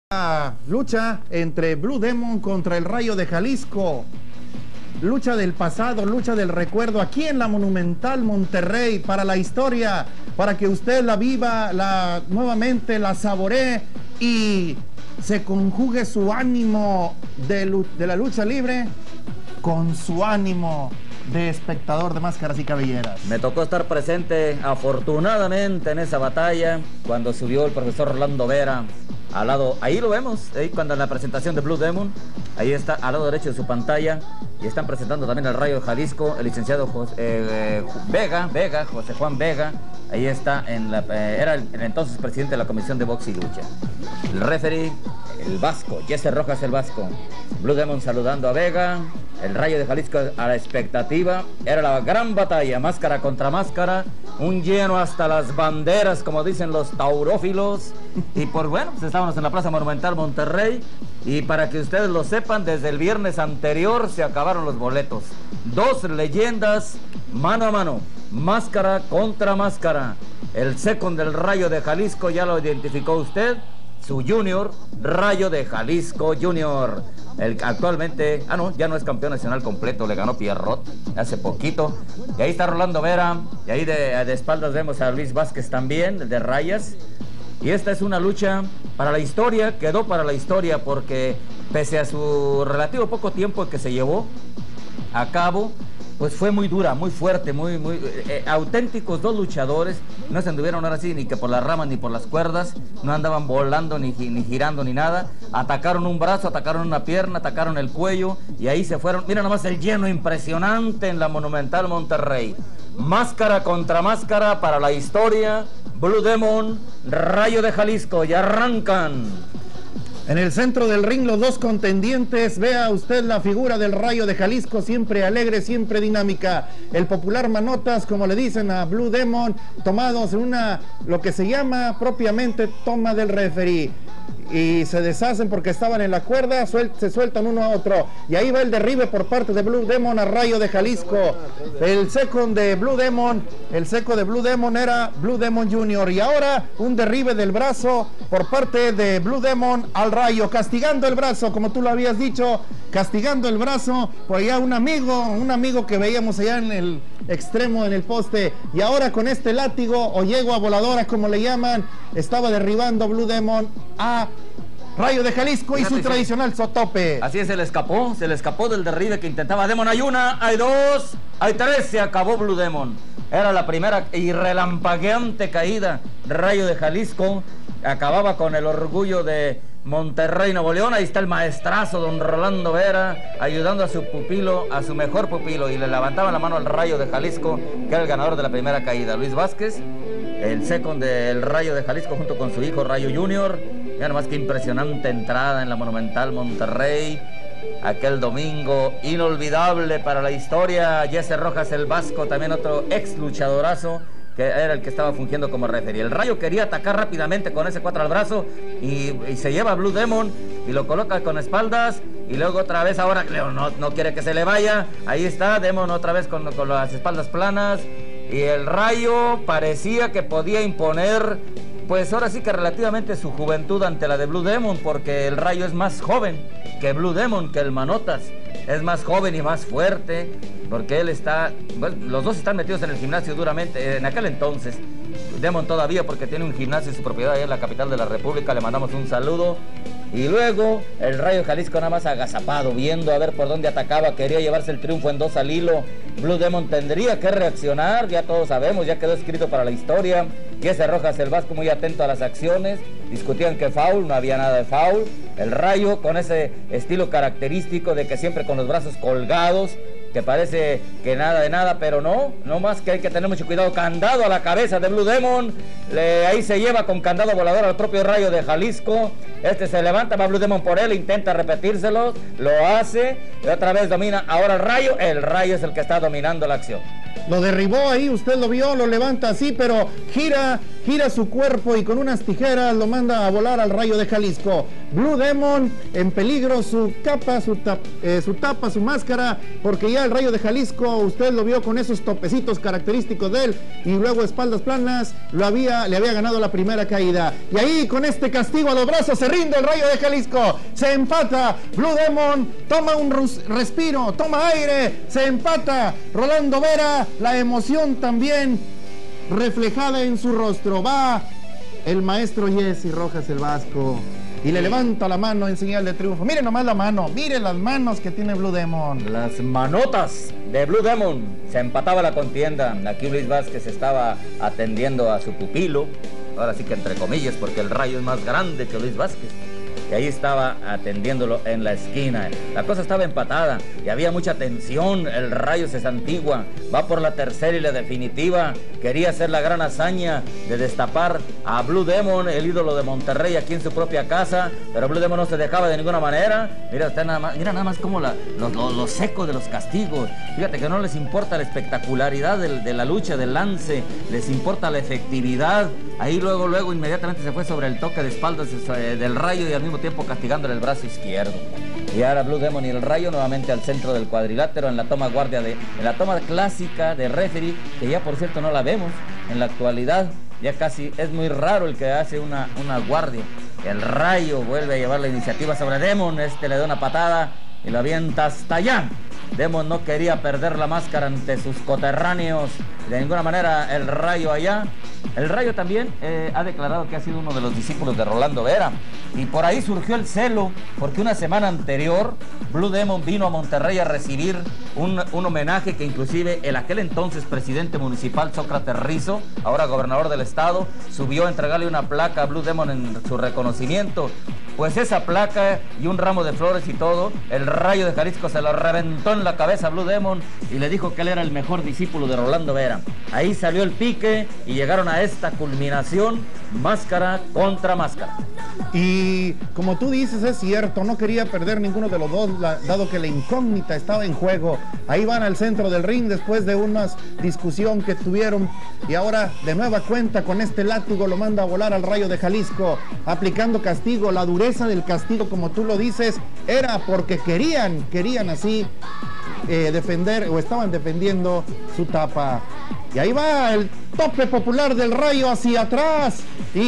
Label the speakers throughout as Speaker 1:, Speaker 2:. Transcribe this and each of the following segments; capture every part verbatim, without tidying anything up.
Speaker 1: La lucha entre Blue Demon contra el Rayo de Jalisco, lucha del pasado, lucha del recuerdo, aquí en la Monumental Monterrey, para la historia, para que usted la viva, la nuevamente la saboree y se conjugue su ánimo de, de la lucha libre con su ánimo de espectador de máscaras y cabelleras.
Speaker 2: Me tocó estar presente afortunadamente en esa batalla cuando subió el profesor Orlando Vera al lado, ahí lo vemos, ahí cuando en la presentación de Blue Demon, ahí está al lado derecho de su pantalla, y están presentando también al Rayo de Jalisco, el licenciado José, eh, Vega, Vega, José Juan Vega, ahí está, en la, eh, era el, el entonces presidente de la Comisión de Box y Lucha. El referee, el Vasco, Jesse Rojas el Vasco. Blue Demon saludando a Vega, el Rayo de Jalisco a la expectativa, era la gran batalla, máscara contra máscara, un lleno hasta las banderas, como dicen los taurófilos, y por bueno, pues estábamos en la Plaza Monumental Monterrey, y para que ustedes lo sepan, desde el viernes anterior se acabaron los boletos. Dos leyendas, mano a mano, máscara contra máscara. El second del Rayo de Jalisco, ya lo identificó usted, su junior, Rayo de Jalisco Junior. El actualmente, ah no, ya no es campeón nacional completo, le ganó Pierrot hace poquito. Y ahí está Rolando Vera, y ahí de, de espaldas vemos a Luis Vázquez también, de rayas. Y esta es una lucha para la historia, quedó para la historia, porque pese a su relativo poco tiempo que se llevó a cabo, pues fue muy dura, muy fuerte, muy, muy eh, auténticos dos luchadores. No se anduvieron ahora sí ni que por las ramas ni por las cuerdas, no andaban volando ni, ni girando ni nada. Atacaron un brazo, atacaron una pierna, atacaron el cuello y ahí se fueron. Mira nomás el lleno impresionante en la Monumental Monterrey. Máscara contra máscara para la historia. Blue Demon, Rayo de Jalisco, y arrancan.
Speaker 1: En el centro del ring los dos contendientes, vea usted la figura del Rayo de Jalisco, siempre alegre, siempre dinámica. El popular manotas, como le dicen a Blue Demon, tomados en una, lo que se llama propiamente toma del referee. Y se deshacen porque estaban en la cuerda, suel se sueltan uno a otro. Y ahí va el derribe por parte de Blue Demon a Rayo de Jalisco. El second de Blue Demon, el seco de Blue Demon era Blue Demon Junior. Y ahora un derribe del brazo por parte de Blue Demon al Rayo, castigando el brazo, como tú lo habías dicho, castigando el brazo. Por allá un amigo, un amigo que veíamos allá en el extremo, en el poste. Y ahora con este látigo o yegua voladora, como le llaman, estaba derribando Blue Demon a Rayo de Jalisco y su tradicional sotope.
Speaker 2: Así es, se le escapó, se le escapó del derribe que intentaba Demon. Hay una, hay dos, hay tres, se acabó Blue Demon. Era la primera y relampagueante caída. Rayo de Jalisco acababa con el orgullo de Monterrey, Nuevo León. Ahí está el maestrazo don Rolando Vera ayudando a su pupilo, a su mejor pupilo, y le levantaba la mano al Rayo de Jalisco, que era el ganador de la primera caída. Luis Vázquez, el second del Rayo de Jalisco junto con su hijo Rayo Junior. Ya nomás que impresionante entrada en la Monumental Monterrey aquel domingo, inolvidable para la historia. Jesse Rojas el Vasco, también otro ex luchadorazo, que era el que estaba fungiendo como referee. El Rayo quería atacar rápidamente con ese cuatro al brazo y, y se lleva a Blue Demon y lo coloca con espaldas, y luego otra vez ahora no, no quiere que se le vaya. Ahí está Demon otra vez con, con las espaldas planas, y el Rayo parecía que podía imponer, pues ahora sí que relativamente su juventud ante la de Blue Demon, porque el Rayo es más joven que Blue Demon, que el Manotas. Es más joven y más fuerte, porque él está, bueno, los dos están metidos en el gimnasio duramente, en aquel entonces. Demon todavía, porque tiene un gimnasio en su propiedad allá en la capital de la República, le mandamos un saludo. Y luego el Rayo Jalisco nada más agazapado, viendo a ver por dónde atacaba, quería llevarse el triunfo en dos al hilo. Blue Demon tendría que reaccionar, ya todos sabemos, ya quedó escrito para la historia. Jesse Rojas el Vasco muy atento a las acciones, discutían que foul, no había nada de foul. El Rayo con ese estilo característico de que siempre con los brazos colgados, que parece que nada de nada, pero no, no más que hay que tener mucho cuidado. Candado a la cabeza de Blue Demon, le, ahí se lleva con candado volador al propio Rayo de Jalisco. Este se levanta, va Blue Demon por él, intenta repetírselo, lo hace, y otra vez domina ahora el Rayo. El Rayo es el que está dominando la acción.
Speaker 1: Lo derribó ahí, usted lo vio, lo levanta así, pero gira, gira su cuerpo y con unas tijeras lo manda a volar al Rayo de Jalisco. Blue Demon en peligro, su capa, su, tap, eh, su tapa, su máscara, porque ya el Rayo de Jalisco, usted lo vio con esos topecitos característicos de él, y luego espaldas planas, lo había, le había ganado la primera caída. Y ahí con este castigo a los brazos se rinde el Rayo de Jalisco, se empata. Blue Demon toma un respiro, toma aire, se empata. Rolando Vera, la emoción también reflejada en su rostro. Va el maestro Jesse Rojas, el Vasco, y le levanta la mano en señal de triunfo. Miren nomás la mano, miren las manos que tiene Blue Demon.
Speaker 2: Las manotas de Blue Demon. Se empataba la contienda. Aquí Luis Vázquez estaba atendiendo a su pupilo, ahora sí que entre comillas, porque el Rayo es más grande que Luis Vázquez, y ahí estaba atendiéndolo en la esquina. La cosa estaba empatada y había mucha tensión. El Rayo se santigua, va por la tercera y la definitiva. Quería hacer la gran hazaña de destapar a Blue Demon, el ídolo de Monterrey, aquí en su propia casa, pero Blue Demon no se dejaba de ninguna manera. Mira, está nada más, mira nada más como la, lo, lo, lo seco de los castigos. Fíjate que no les importa la espectacularidad de, de la lucha, del lance, les importa la efectividad. Ahí luego, luego inmediatamente se fue sobre el toque de espaldas del Rayo y al mismo tiempo castigándole el brazo izquierdo. Y ahora Blue Demon y el Rayo nuevamente al centro del cuadrilátero en la toma guardia de, en la toma clásica de referee, que ya por cierto no la vemos en la actualidad. Ya casi es muy raro el que hace una, una guardia. El Rayo vuelve a llevar la iniciativa sobre Demon. Este le da una patada y lo avienta hasta allá. Demon no quería perder la máscara ante sus coterráneos. De ninguna manera el Rayo allá. El Rayo también eh, ha declarado que ha sido uno de los discípulos de Rolando Vera. Y por ahí surgió el celo, porque una semana anterior Blue Demon vino a Monterrey a recibir un, un homenaje que inclusive el aquel entonces presidente municipal Sócrates Rizo, ahora gobernador del estado, subió a entregarle una placa a Blue Demon en su reconocimiento. Pues esa placa y un ramo de flores y todo, el Rayo de Jalisco se lo reventó en la cabeza a Blue Demon y le dijo que él era el mejor discípulo de Rolando Vera. Ahí salió el pique y llegaron a esta culminación, máscara contra máscara.
Speaker 1: Y como tú dices, es cierto, no quería perder ninguno de los dos, la, dado que la incógnita estaba en juego. Ahí van al centro del ring después de una discusión que tuvieron, y ahora de nueva cuenta con este látigo lo manda a volar al Rayo de Jalisco, aplicando castigo. La dureza del castigo, como tú lo dices, era porque querían, querían así eh, defender, o estaban defendiendo su tapa. Y ahí va el tope popular del Rayo hacia atrás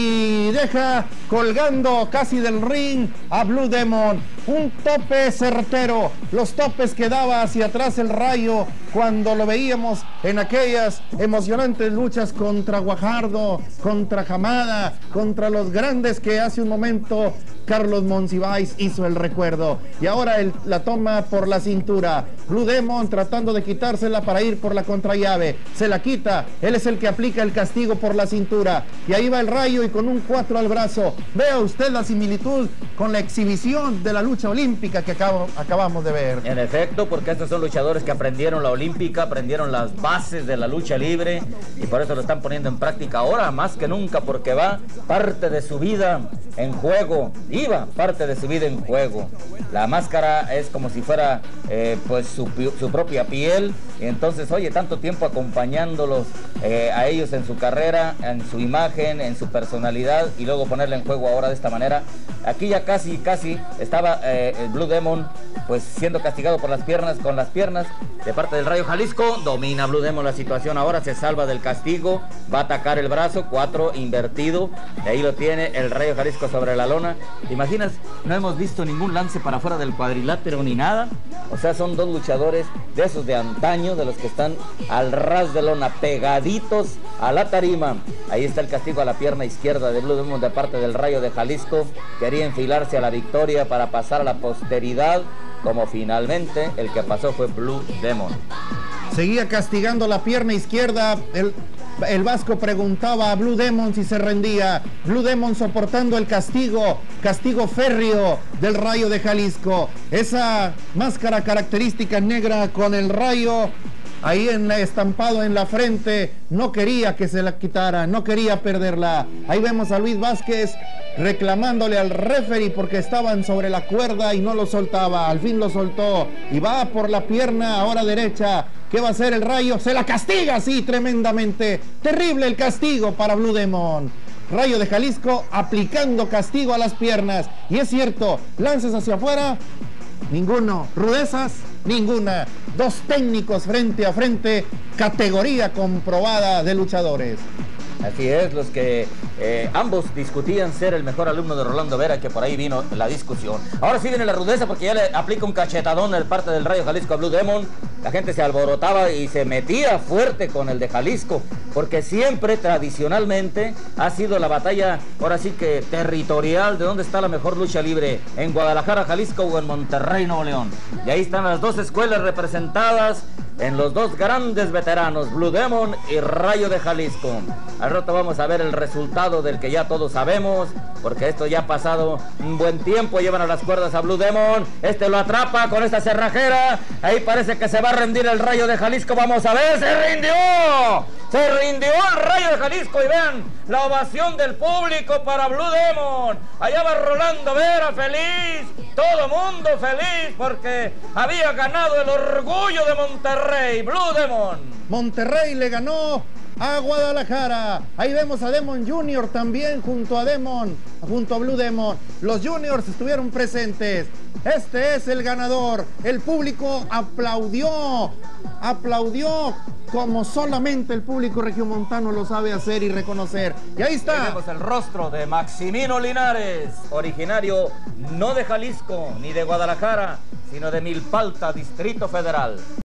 Speaker 1: y deja colgando casi del ring a Blue Demon. Un tope certero, los topes que daba hacia atrás el Rayo cuando lo veíamos en aquellas emocionantes luchas contra Guajardo, contra Hamada, contra los grandes que hace un momento Carlos Monsiváis hizo el recuerdo. Y ahora el, la toma por la cintura. Blue Demon tratando de quitársela para ir por la contrallave. Se la quita, él es el que aplica el castigo por la cintura. Y ahí va el Rayo y con un cuatro al brazo. Vea usted la similitud con la exhibición de la lucha olímpica que acabo, acabamos de ver.
Speaker 2: En efecto, porque estos son luchadores que aprendieron la olímpica, aprendieron las bases de la lucha libre y por eso lo están poniendo en práctica ahora más que nunca, porque va parte de su vida en juego. Iba parte de su vida en juego. La máscara es como si fuera eh, pues su, su propia piel, y entonces oye, tanto tiempo acompañándolos eh, a ellos en su carrera, en su imagen, en su personalidad, y luego ponerla en juego ahora de esta manera. Aquí ya casi casi estaba eh, el Blue Demon pues siendo castigado por las piernas, con las piernas de parte del Rayo Jalisco. Domina Blue Demon la situación, ahora se salva del castigo, va a atacar el brazo, cuatro invertido, y ahí lo tiene el Rayo Jalisco sobre la lona. ¿Te imaginas? No hemos visto ningún lance para afuera del cuadrilátero ni nada. O sea, son dos luchadores de esos de antaño, de los que están al ras de lona, pegaditos a la tarima. Ahí está el castigo a la pierna izquierda de Blue Demon de parte del Rayo de Jalisco. Quería enfilarse a la victoria para pasar a la posteridad, como finalmente el que pasó fue Blue Demon.
Speaker 1: Seguía castigando la pierna izquierda. El, el Vasco preguntaba a Blue Demon si se rendía. Blue Demon soportando el castigo, castigo férreo del Rayo de Jalisco. Esa máscara característica negra con el Rayo ahí en la, estampado en la frente, no quería que se la quitara, no quería perderla. Ahí vemos a Luis Vázquez reclamándole al referee porque estaban sobre la cuerda y no lo soltaba. Al fin lo soltó y va por la pierna ahora derecha. ¿Qué va a hacer el Rayo? Se la castiga, sí, tremendamente. Terrible el castigo para Blue Demon. Rayo de Jalisco aplicando castigo a las piernas. Y es cierto, lances hacia afuera, ninguno. Rudezas, ninguna. Dos técnicos frente a frente, categoría comprobada de luchadores.
Speaker 2: Así es, los que eh, ambos discutían ser el mejor alumno de Rolando Vera, que por ahí vino la discusión. Ahora sí viene la rudeza porque ya le aplica un cachetadón de parte del Rayo Jalisco a Blue Demon. La gente se alborotaba y se metía fuerte con el de Jalisco, porque siempre, tradicionalmente, ha sido la batalla, ahora sí que territorial, de dónde está la mejor lucha libre, en Guadalajara, Jalisco o en Monterrey, Nuevo León. Y ahí están las dos escuelas representadas en los dos grandes veteranos, Blue Demon y Rayo de Jalisco. Al rato vamos a ver el resultado del que ya todos sabemos, porque esto ya ha pasado un buen tiempo. Llevan a las cuerdas a Blue Demon, este lo atrapa con esta cerrajera, ahí parece que se va a rendir el Rayo de Jalisco. Vamos a ver, ¡se rindió! Se rindió el Rayo de Jalisco y vean la ovación del público para Blue Demon. Allá va Rolando Vera feliz, todo mundo feliz porque había ganado el orgullo de Monterrey, Blue Demon.
Speaker 1: Monterrey le ganó a Guadalajara. Ahí vemos a Demon Junior también junto a Demon, junto a Blue Demon. Los Juniors estuvieron presentes. Este es el ganador. El público aplaudió, aplaudió como solamente el público regiomontano lo sabe hacer y reconocer. Y ahí está.
Speaker 2: Tenemos el rostro de Maximino Linares, originario no de Jalisco ni de Guadalajara, sino de Milpalta, Distrito Federal.